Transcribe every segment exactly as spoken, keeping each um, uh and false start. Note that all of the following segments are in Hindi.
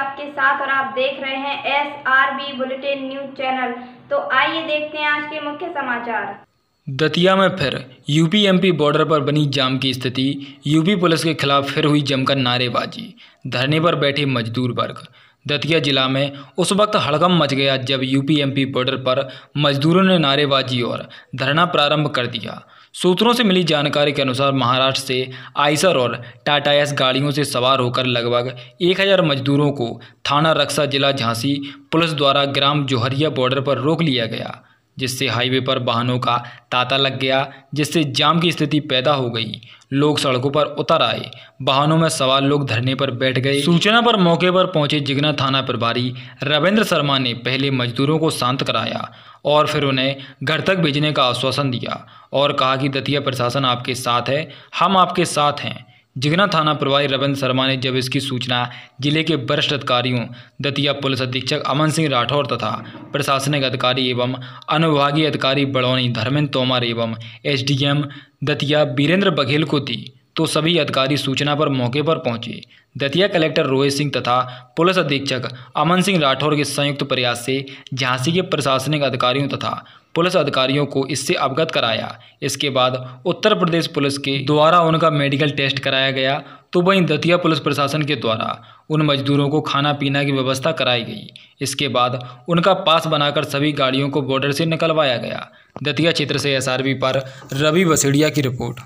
आपके साथ और आप देख रहे हैं S R B bulletin news channel. तो आइए देखते हैं आज के मुख्य समाचार। दतिया में फिर यूपी एमपी बॉर्डर पर बनी जाम की स्थिति। यूपी पुलिस के खिलाफ फिर हुई जमकर नारेबाजी। धरने पर बैठे मजदूर वर्ग। दतिया जिला में उस वक्त हड़कंप मच गया जब यूपी एमपी बॉर्डर पर मजदूरों ने नारेबाजी और धरना प्रारंभ कर दिया। सूत्रों से मिली जानकारी के अनुसार महाराष्ट्र से आइसर और टाटा एस गाड़ियों से सवार होकर लगभग एक हज़ार मजदूरों को थाना रक्सा जिला झांसी पुलिस द्वारा ग्राम जोहरिया बॉर्डर पर रोक लिया गया, जिससे हाईवे पर वाहनों का तांता लग गया, जिससे जाम की स्थिति पैदा हो गई। लोग सड़कों पर उतर आए, वाहनों में सवार लोग धरने पर बैठ गए। सूचना पर मौके पर पहुंचे जिगना थाना प्रभारी रविंद्र शर्मा ने पहले मजदूरों को शांत कराया और फिर उन्हें घर तक भेजने का आश्वासन दिया और कहा कि दतिया प्रशासन आपके साथ है, हम आपके साथ हैं। जिगना थाना प्रभारी रविंद्र शर्मा ने जब इसकी सूचना जिले के वरिष्ठ अधिकारियों दतिया पुलिस अधीक्षक अमन सिंह राठौर तथा प्रशासनिक अधिकारी एवं अनुविभागीय अधिकारी बड़ौनी धर्मेंद्र तोमर एवं एसडीएम दतिया वीरेंद्र बघेल को दी तो सभी अधिकारी सूचना पर मौके पर पहुंचे। दतिया कलेक्टर रोहित सिंह तथा पुलिस अधीक्षक अमन सिंह राठौर के संयुक्त प्रयास से झांसी के प्रशासनिक अधिकारियों तथा पुलिस अधिकारियों को इससे अवगत कराया। इसके बाद उत्तर प्रदेश पुलिस के द्वारा उनका मेडिकल टेस्ट कराया गया, तो वहीं दतिया पुलिस प्रशासन के द्वारा उन मजदूरों को खाना पीना की व्यवस्था कराई गई। इसके बाद उनका पास बनाकर सभी गाड़ियों को बॉर्डर से निकलवाया गया। दतिया क्षेत्र से एसआरबी पर रवि बसेड़िया की रिपोर्ट।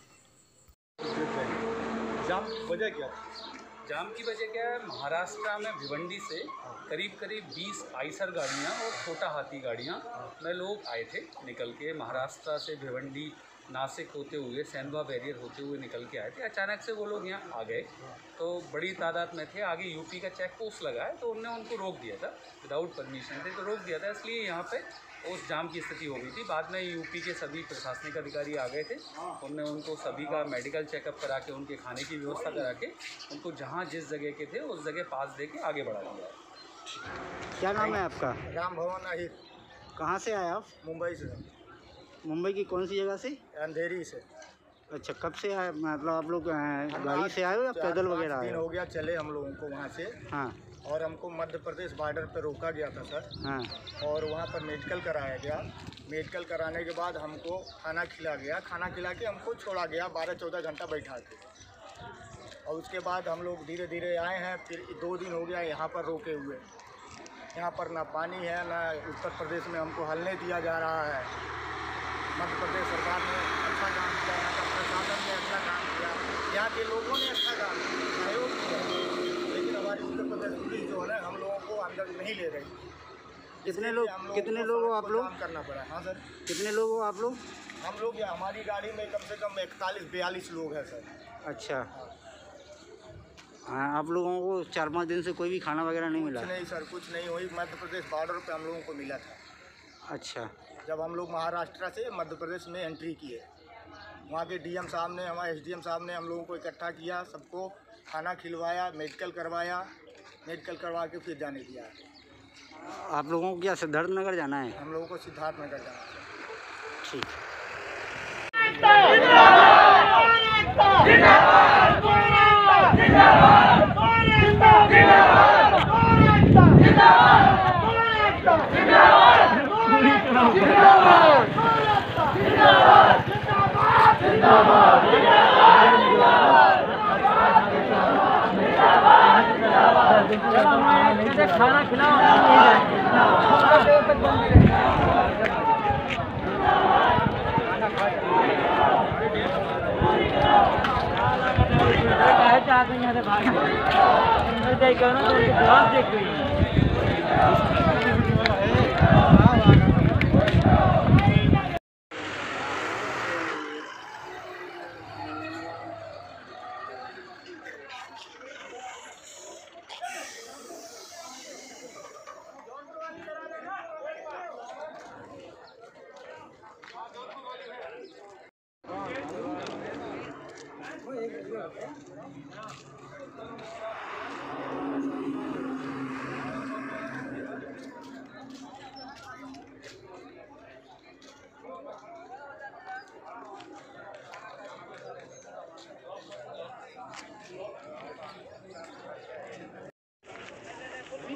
जाम वजह क्या जाम की वजह क्या है? महाराष्ट्र में भिवंडी से करीब करीब बीस आइसर गाड़ियाँ और छोटा हाथी गाड़ियाँ में लोग आए थे निकल के। महाराष्ट्र से भिवंडी नासिक होते हुए सैनवा बैरियर होते हुए निकल के आए थे। अचानक से वो लोग यहाँ आ गए तो बड़ी तादाद में थे। आगे यूपी का चेक पोस्ट लगा है तो उनने उनको रोक दिया था, विदाउट परमिशन थे तो रोक दिया था, इसलिए यहाँ पे उस जाम की स्थिति हो गई थी। बाद में यूपी के सभी प्रशासनिक अधिकारी आ गए थे, उनने उनको सभी का मेडिकल चेकअप करा के उनके खाने की व्यवस्था करा के उनको जहाँ जिस जगह के थे उस जगह पास दे के आगे बढ़ा दिया। क्या नाम है आपका? राम भवन आहिर। कहाँ से आए आप? मुंबई से। मुंबई की कौन सी जगह से? अंधेरी से। अच्छा, कब से आए? मतलब आप लोग गाड़ी से आए हो या पैदल वगैरह आए? दिन हो गया चले हम लोगों को वहाँ से। हाँ। और हमको मध्य प्रदेश बॉर्डर पे रोका गया था सर। हाँ। और वहाँ पर मेडिकल कराया गया। मेडिकल कराने के बाद हमको खाना खिला गया, खाना खिला के हमको छोड़ा गया बारह चौदह घंटा बैठा के। और उसके बाद हम लोग धीरे धीरे आए हैं। फिर दो दिन हो गया यहाँ पर रोके हुए। यहाँ पर ना पानी है ना उत्तर प्रदेश में हमको हलने दिया जा रहा है। मध्य प्रदेश सरकार ने अच्छा काम किया, यहाँ का प्रशासन ने अच्छा काम किया, यहाँ के लोगों ने अच्छा काम किया, सहयोग किया, लेकिन हमारी उत्तर प्रदेश पुलिस जो है ना हम लोगों को अंदर नहीं ले रही। कितने लोग कितने लोग हो आप लोग? काम करना पड़ा। हाँ सर। कितने लोग हो आप लोग? हम लोग या हमारी गाड़ी में कम से कम इकतालीस बयालीस लोग हैं सर। अच्छा। हाँ, आप लोगों को चार पाँच दिन से कोई भी खाना वगैरह नहीं मिला? कुछ नहीं सर, कुछ नहीं हुई। मध्य प्रदेश बॉर्डर पे हम लोगों को मिला था। अच्छा। जब हम लोग महाराष्ट्र से मध्य प्रदेश में एंट्री किए, वहाँ के डीएम साहब ने, हमारे एसडीएम साहब ने हम लोगों को इकट्ठा किया, सबको खाना खिलवाया, मेडिकल करवाया, मेडिकल करवा के फिर जाने दिया। आप लोगों को क्या सिद्धार्थ नगर जाना है? हम लोगों को सिद्धार्थ नगर जाना है। ठीक। खाना खिलाओ चाहते हैं भाग देख गई।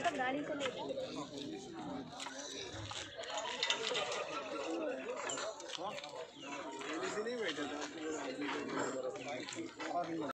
मतलब गाड़ी से लेकर